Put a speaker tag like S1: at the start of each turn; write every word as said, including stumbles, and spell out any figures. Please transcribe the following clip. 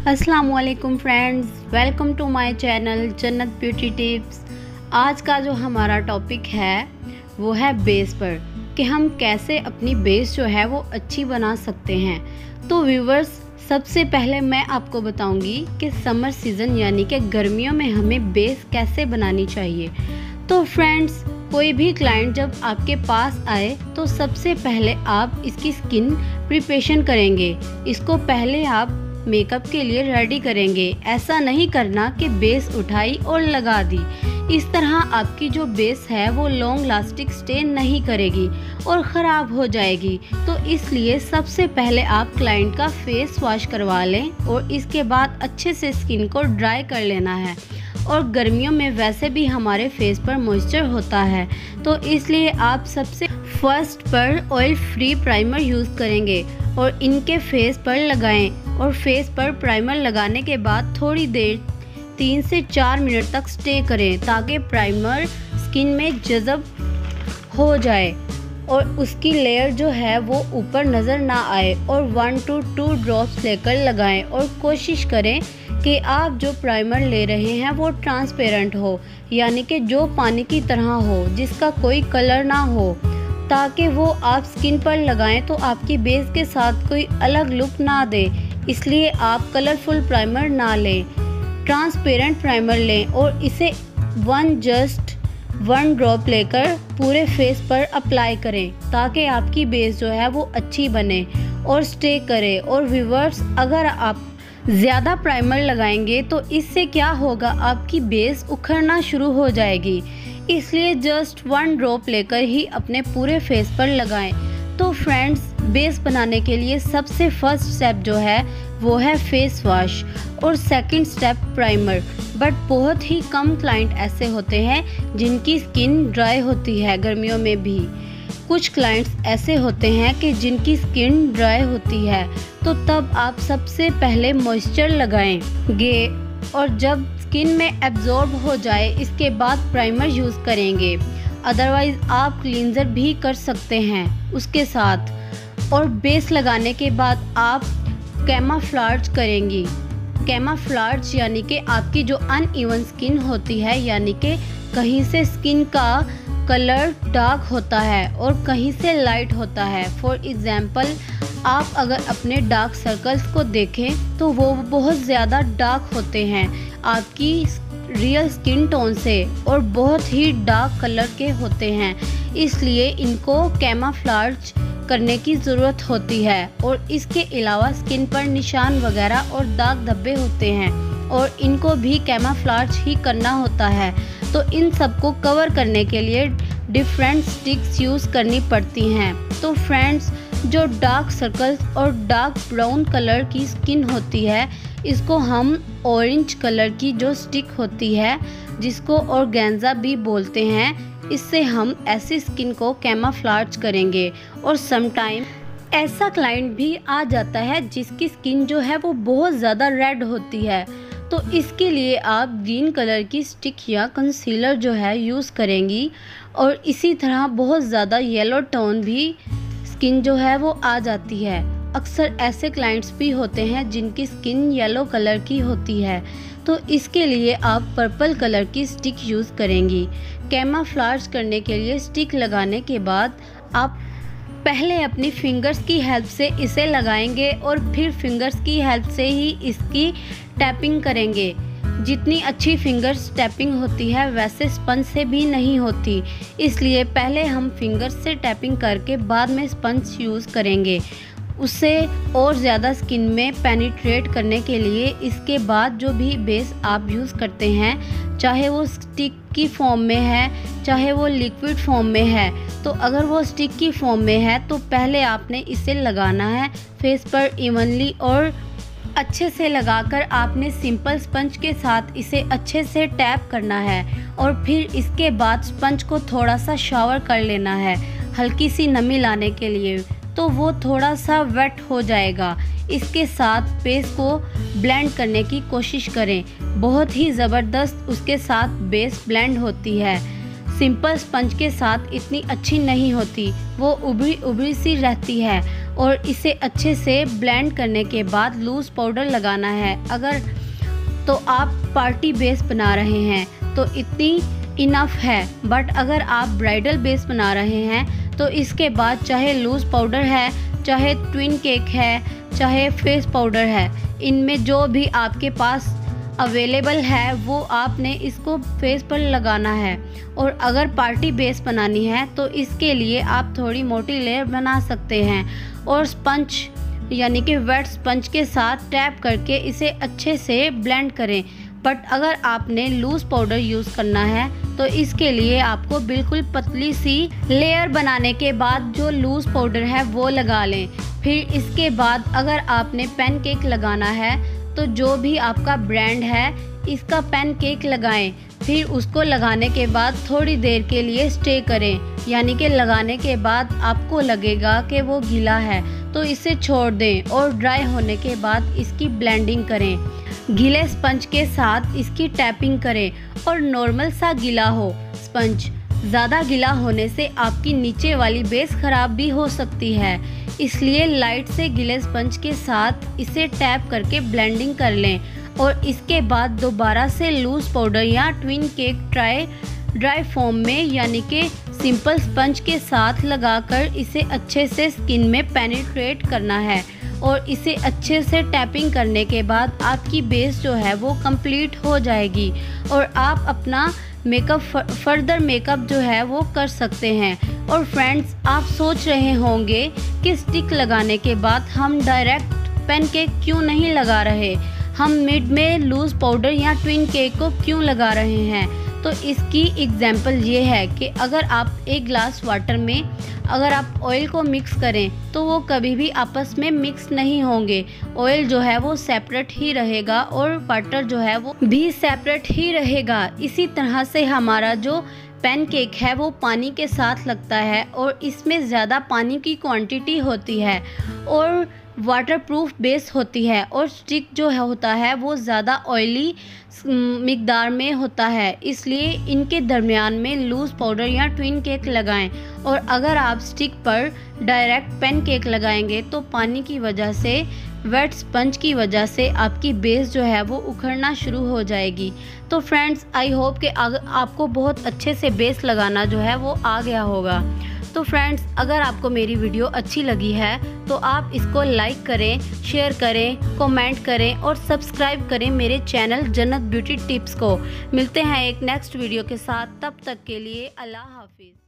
S1: अस्सलामुअलैकुम friends, welcome to my channel Jannat beauty tips. आज का जो हमारा टॉपिक है वो है बेस पर, कि हम कैसे अपनी बेस जो है वो अच्छी बना सकते हैं। तो व्यूवर्स, सबसे पहले मैं आपको बताऊंगी कि समर सीज़न यानी कि गर्मियों में हमें बेस कैसे बनानी चाहिए। तो फ्रेंड्स, कोई भी क्लाइंट जब आपके पास आए तो सबसे पहले आप इसकी स्किन प्रिपरेशन करेंगे। इसको पहले आप मेकअप के लिए रेडी करेंगे। ऐसा नहीं करना कि बेस उठाई और लगा दी। इस तरह आपकी जो बेस है वो लॉन्ग लास्टिक स्टे नहीं करेगी और ख़राब हो जाएगी। तो इसलिए सबसे पहले आप क्लाइंट का फेस वॉश करवा लें और इसके बाद अच्छे से स्किन को ड्राई कर लेना है। और गर्मियों में वैसे भी हमारे फेस पर मॉइस्चर होता है, तो इसलिए आप सबसे फर्स्ट पर ऑयल फ्री प्राइमर यूज़ करेंगे और इनके फेस पर लगाएं। और फेस पर प्राइमर लगाने के बाद थोड़ी देर तीन से चार मिनट तक स्टे करें, ताकि प्राइमर स्किन में जज़ब हो जाए और उसकी लेयर जो है वो ऊपर नज़र ना आए। और वन टू टू ड्रॉप्स लेकर लगाएं और कोशिश करें कि आप जो प्राइमर ले रहे हैं वो ट्रांसपेरेंट हो, यानी कि जो पानी की तरह हो, जिसका कोई कलर ना हो, ताकि वो आप स्किन पर लगाएं तो आपकी बेस के साथ कोई अलग लुक ना दे। इसलिए आप कलरफुल प्राइमर ना लें, ट्रांसपेरेंट प्राइमर लें और इसे वन जस्ट वन ड्रॉप लेकर पूरे फेस पर अप्लाई करें, ताकि आपकी बेस जो है वो अच्छी बने और स्टे करे। और व्यूअर्स, अगर आप ज़्यादा प्राइमर लगाएंगे तो इससे क्या होगा, आपकी बेस उखड़ना शुरू हो जाएगी। इसलिए जस्ट वन ड्रॉप लेकर ही अपने पूरे फेस पर लगाएं। तो फ्रेंड्स, बेस बनाने के लिए सबसे फर्स्ट स्टेप जो है वो है फेस वॉश और सेकंड स्टेप प्राइमर। बट बहुत ही कम क्लाइंट ऐसे होते हैं जिनकी स्किन ड्राई होती है गर्मियों में भी। कुछ क्लाइंट्स ऐसे होते हैं कि जिनकी स्किन ड्राई होती है, तो तब आप सबसे पहले मॉइस्चर लगाएंगे और जब स्किन में एब्जॉर्ब हो जाए इसके बाद प्राइमर यूज़ करेंगे। अदरवाइज़ आप क्लींजर भी कर सकते हैं उसके साथ। और बेस लगाने के बाद आप कैमाफ्लाज करेंगी। कैमाफ्लाज यानी कि आपकी जो अनइवन स्किन होती है, यानी कि कहीं से स्किन का कलर डार्क होता है और कहीं से लाइट होता है। फॉर एग्जांपल, आप अगर अपने डार्क सर्कल्स को देखें तो वो बहुत ज़्यादा डार्क होते हैं आपकी रियल स्किन टोन से और बहुत ही डार्क कलर के होते हैं। इसलिए इनको कैमाफ्लाज करने की ज़रूरत होती है। और इसके अलावा स्किन पर निशान वगैरह और दाग धब्बे होते हैं और इनको भी कैमाफ्लाज ही करना होता है। तो इन सबको कवर करने के लिए डिफरेंट स्टिक्स यूज़ करनी पड़ती हैं। तो फ्रेंड्स, जो डार्क सर्कल्स और डार्क ब्राउन कलर की स्किन होती है, इसको हम ऑरेंज कलर की जो स्टिक होती है, जिसको ऑर्गेन्जा भी बोलते हैं, इससे हम ऐसी स्किन को कैमाफ्लाज करेंगे। और समटाइम ऐसा क्लाइंट भी आ जाता है जिसकी स्किन जो है वो बहुत ज़्यादा रेड होती है, तो इसके लिए आप ग्रीन कलर की स्टिक या कंसीलर जो है यूज़ करेंगी। और इसी तरह बहुत ज़्यादा येलो टोन भी स्किन जो है वो आ जाती है। अक्सर ऐसे क्लाइंट्स भी होते हैं जिनकी स्किन येलो कलर की होती है, तो इसके लिए आप पर्पल कलर की स्टिक यूज़ करेंगी। कैमाफ्लाज करने के लिए स्टिक लगाने के बाद आप पहले अपनी फिंगर्स की हेल्प से इसे लगाएंगे और फिर फिंगर्स की हेल्प से ही इसकी टैपिंग करेंगे। जितनी अच्छी फिंगर्स टैपिंग होती है वैसे स्पंज से भी नहीं होती, इसलिए पहले हम फिंगर्स से टैपिंग करके बाद में स्पंज यूज़ करेंगे, उससे और ज़्यादा स्किन में पेनिट्रेट करने के लिए। इसके बाद जो भी बेस आप यूज़ करते हैं, चाहे वो स्टिक की फॉर्म में है चाहे वो लिक्विड फॉर्म में है, तो अगर वो स्टिक की फॉर्म में है तो पहले आपने इसे लगाना है फेस पर इवनली और अच्छे से लगाकर आपने सिंपल स्पंज के साथ इसे अच्छे से टैप करना है। और फिर इसके बाद स्पंज को थोड़ा सा शावर कर लेना है हल्की सी नमी लाने के लिए, तो वो थोड़ा सा वेट हो जाएगा। इसके साथ बेस को ब्लेंड करने की कोशिश करें, बहुत ही ज़बरदस्त उसके साथ बेस ब्लेंड होती है। सिंपल स्पंज के साथ इतनी अच्छी नहीं होती, वो उभरी उभरी सी रहती है और इसे अच्छे से ब्लेंड करने के बाद लूज़ पाउडर लगाना है। अगर तो आप पार्टी बेस बना रहे हैं तो इतनी इनफ है, बट अगर आप ब्राइडल बेस बना रहे हैं तो इसके बाद चाहे लूज़ पाउडर है, चाहे ट्विन केक है, चाहे फेस पाउडर है, इनमें जो भी आपके पास अवेलेबल है वो आपने इसको फेस पर लगाना है। और अगर पार्टी बेस बनानी है तो इसके लिए आप थोड़ी मोटी लेयर बना सकते हैं और स्पंज यानी कि वेट स्पंज के साथ टैप करके इसे अच्छे से ब्लेंड करें। बट अगर आपने लूज़ पाउडर यूज़ करना है तो इसके लिए आपको बिल्कुल पतली सी लेयर बनाने के बाद जो लूज़ पाउडर है वो लगा लें। फिर इसके बाद अगर आपने पैनकेक लगाना है तो जो भी आपका ब्रांड है इसका पैनकेक लगाएं। फिर उसको लगाने के बाद थोड़ी देर के लिए स्टे करें, यानी कि लगाने के बाद आपको लगेगा कि वो गीला है तो इसे छोड़ दें और ड्राई होने के बाद इसकी ब्लेंडिंग करें। गीले स्पंज के साथ इसकी टैपिंग करें और नॉर्मल सा गीला हो स्पंज। ज़्यादा गीला होने से आपकी नीचे वाली बेस ख़राब भी हो सकती है, इसलिए लाइट से गीले स्पंज के साथ इसे टैप करके ब्लेंडिंग कर लें और इसके बाद दोबारा से लूज़ पाउडर या twin cake try dry form में यानी कि सिंपल स्पंज के साथ लगाकर इसे अच्छे से स्किन में पेनिट्रेट करना है। और इसे अच्छे से टैपिंग करने के बाद आपकी बेस जो है वो कंप्लीट हो जाएगी और आप अपना मेकअप फर्दर मेकअप जो है वो कर सकते हैं। और फ्रेंड्स, आप सोच रहे होंगे कि स्टिक लगाने के बाद हम डायरेक्ट पैनकेक क्यों नहीं लगा रहे, हम मिड में लूज़ पाउडर या ट्विन केक को क्यों लगा रहे हैं। तो इसकी एग्जांपल ये है कि अगर आप एक ग्लास वाटर में अगर आप ऑयल को मिक्स करें तो वो कभी भी आपस में मिक्स नहीं होंगे। ऑयल जो है वो सेपरेट ही रहेगा और वाटर जो है वो भी सेपरेट ही रहेगा। इसी तरह से हमारा जो पैनकेक है वो पानी के साथ लगता है और इसमें ज़्यादा पानी की क्वांटिटी होती है और वाटरप्रूफ बेस होती है और स्टिक जो है होता है वो ज़्यादा ऑयली मिकदार में होता है, इसलिए इनके दरमियान में लूज़ पाउडर या ट्विन केक लगाएं। और अगर आप स्टिक पर डायरेक्ट पैनकेक लगाएंगे तो पानी की वजह से, वेट स्पंज की वजह से आपकी बेस जो है वो उखड़ना शुरू हो जाएगी। तो फ्रेंड्स, आई होप कि आपको बहुत अच्छे से बेस लगाना जो है वो आ गया होगा। तो फ्रेंड्स, अगर आपको मेरी वीडियो अच्छी लगी है तो आप इसको लाइक करें, शेयर करें, कमेंट करें और सब्सक्राइब करें मेरे चैनल जन्नत ब्यूटी टिप्स को। मिलते हैं एक नेक्स्ट वीडियो के साथ, तब तक के लिए अल्लाह हाफिज़।